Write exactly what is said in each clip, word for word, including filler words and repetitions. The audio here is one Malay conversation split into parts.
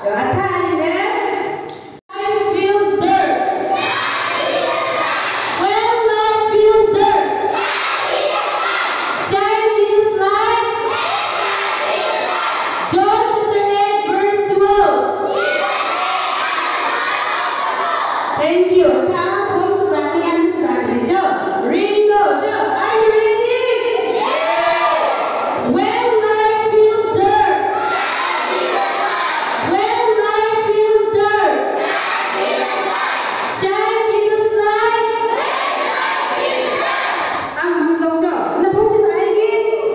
Thank you. Now, who's running and running? Joe, Ringo, Joe, are you ready? Yes. When life feels dark, when life feels dark, shine Jesus light. Anh giống chưa? Nó không chỉ sai đi.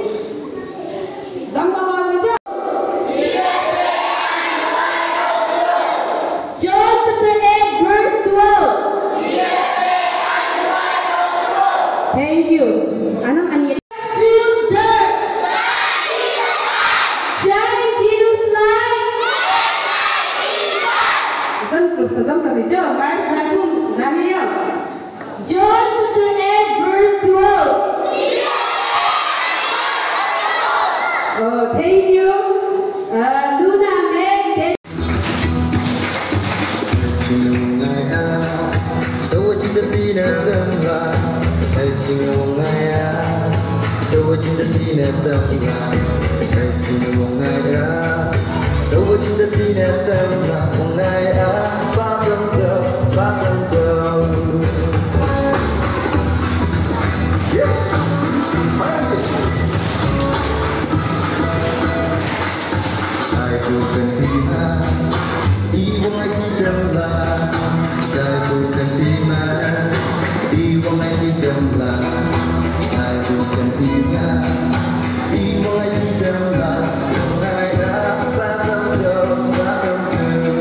Giống bao lâu chưa? John chapter eight verse twelve. Thank you. Anong ani? Feels dark. Shine Jesus light. Dân cực sa dân kasi jo, mar sa kum zaniyo. John chapter eight verse twelve. Oh, thank you. Uh, Luna May. Đâu chính đất đi nét tâm là hay chỉ ngông ngày á. Đâu chính đất đi nét tâm là hay chỉ ngông ngày á. Đâu chính đất đi nét tâm là ngông ngày á. Ba trăm giờ, ba trăm giờ. Yes, ai cũng cần đi mà đi vô ngay khi tâm là. Ai cũng cần đi mà đi vô ngay khi tâm là. Ai cũng cần đi mà đi vô ngay khi tâm là. Ngày đã ba trăm giờ, ba trăm giờ.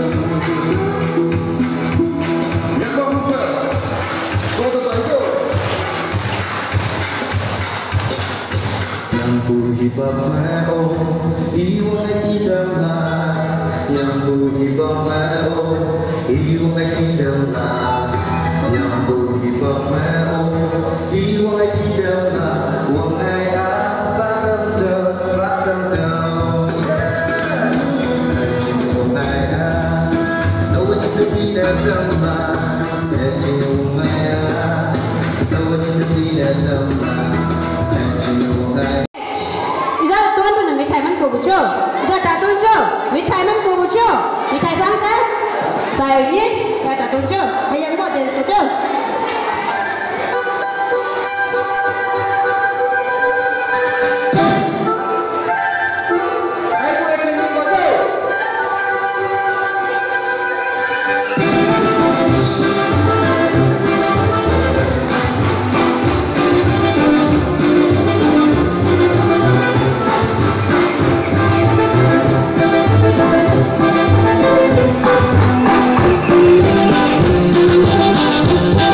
Nhạc không vợ, số ta giải vô. Yang ku hibah meo, iwo ngay khi tâm là. Yang ku hibah meo, iwo ngay khi tâm là. Yang ku hibah meo, iwo ngay khi tâm là. Uang ngày á ba trăm giờ, ba trăm giờ. Hãy chinh uang ngày á, đâu có chinh được đi đẹp tâm là. Hãy chinh uang ngày á, đâu có chinh được đi đẹp tâm là. Hãy chinh uang ngày. Tuan pun nak mitai man ko bujo. Ida tak tunjo. Mitai man ko bujo. Mitai sang kan? Saya ni, ida tak tunjo. Ayam buat dia bujo. We'll be right back.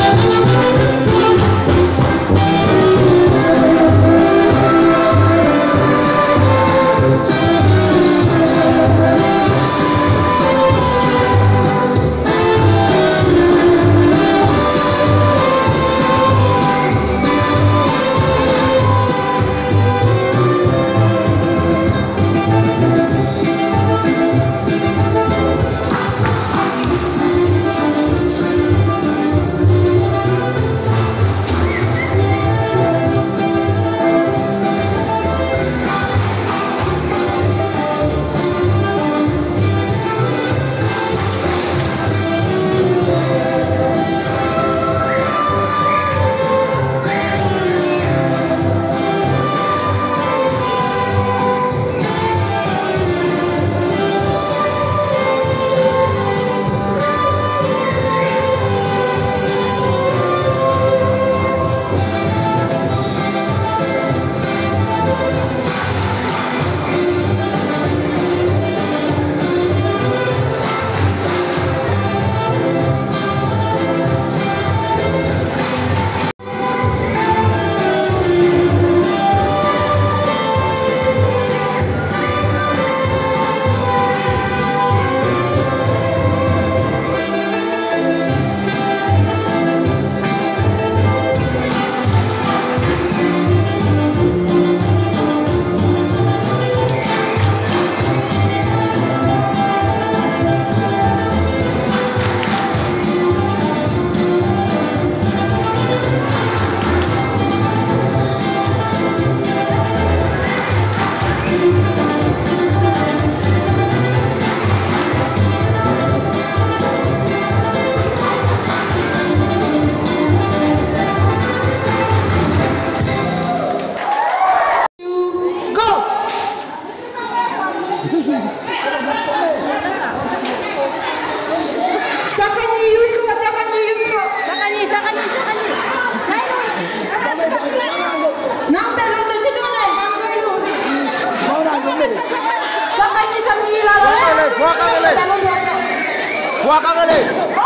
Buat kali.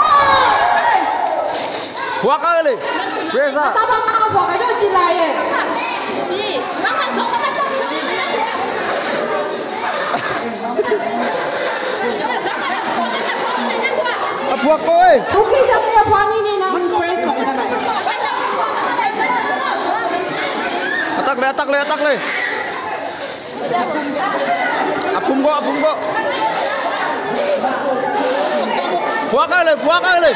Buat kali. Biasa. Tapi apa buat aja cilai ye. Buat koi. Okey, siapa buat ini nak fresh kau dah. Atak le, atak le, atak le. Apum go, apum go. Buat kali, buat kali.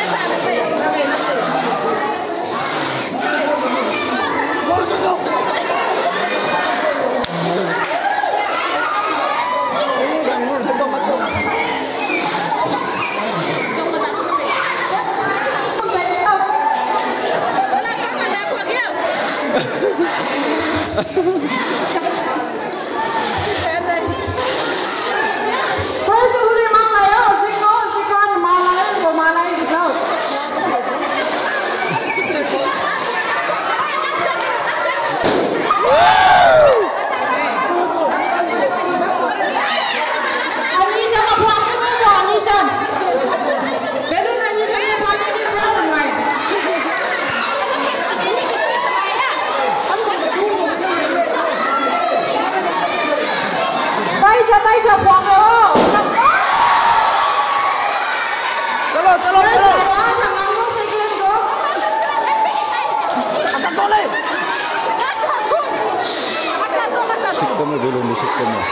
Sikkomnya dulu nih sikkomnya.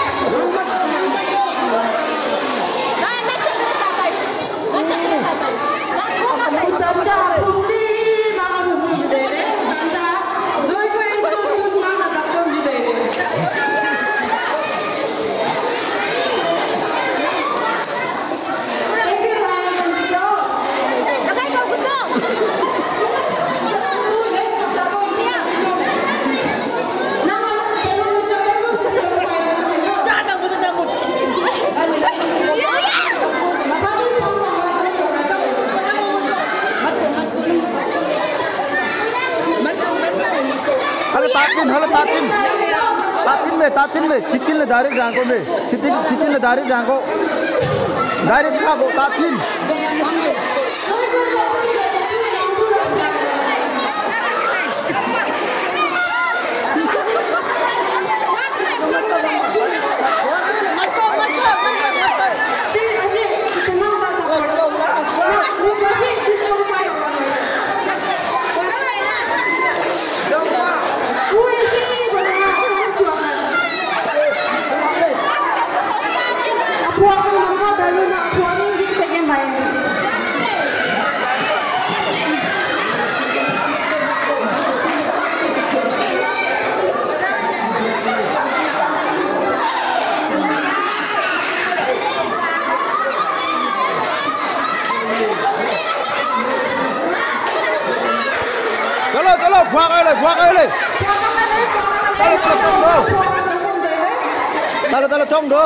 तातिन hello तातिन तातिन में तातिन में चितिन ले डायरेक्ट जांको में चितिन चितिन ले डायरेक्ट जांको डायरेक्ट जांको तातिन चलो चलो भाग आए भाग आए चलो चलो चोंग दो चलो चलो चोंग दो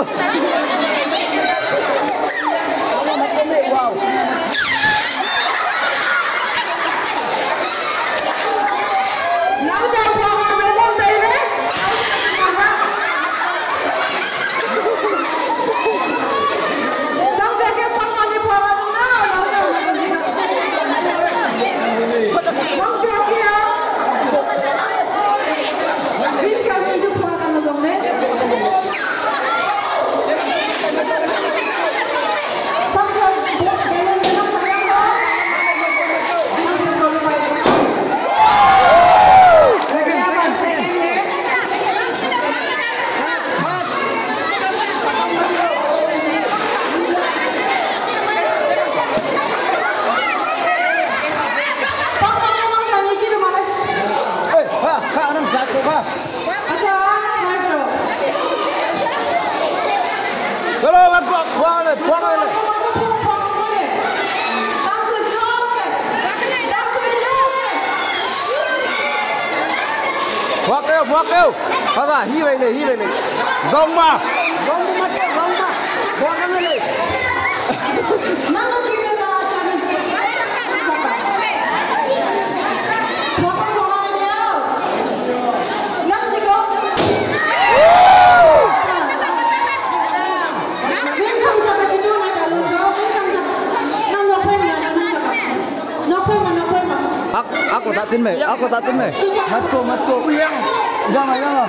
चलो मत बुआ ले बुआ ले बुआ के बुआ के बाबा ही về ले ही về ले gong mà gong mà cái gong mà buआ cái ले Aku aku tatin me, aku tatin me. Matko matko. Uyang. Jangan jangan.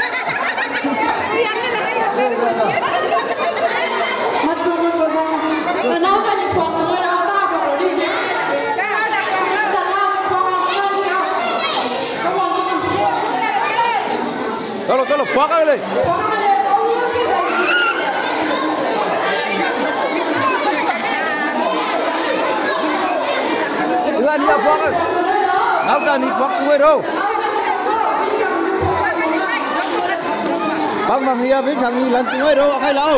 Matko matko. Kenal kan ni puak ni nak tak apa ni. Chalo chalo puak le. Ra đi puak. Nào ra đi puak quê đâu. Bang bang ia biết thằng lần quê đâu hay đâu.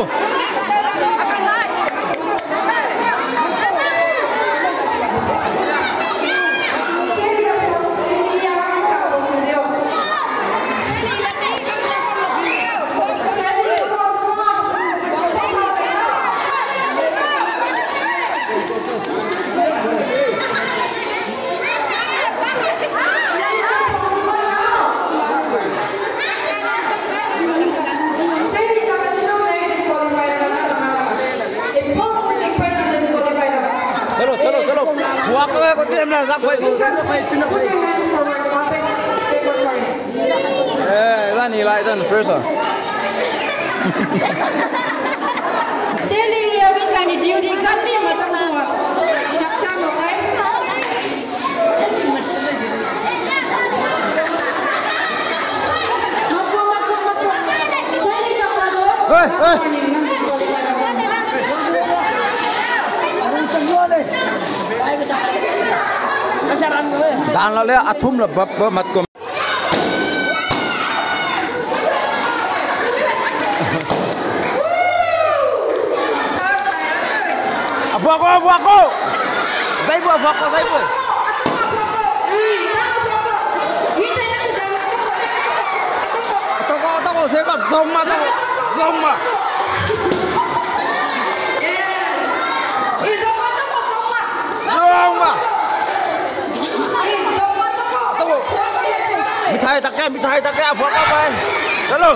Buat ke kau tim lah sampai. Eh, lah ni lah itu first. Sini dia bikin ni duty kan ni macam tu. Cak cak okey. Makuk makuk makuk. Sini cak tu. Eh eh. Jangan lah lihat atum lah bab bab mat kom. Abu aku abu aku. Saya buat aku saya buat. Toko toko saya buat zoma toko zoma. Zoma. Mithai tak kaya, mithai tak kaya, buat apa? Chalo.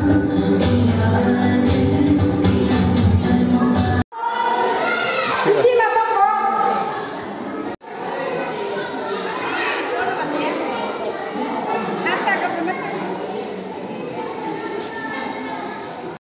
Sini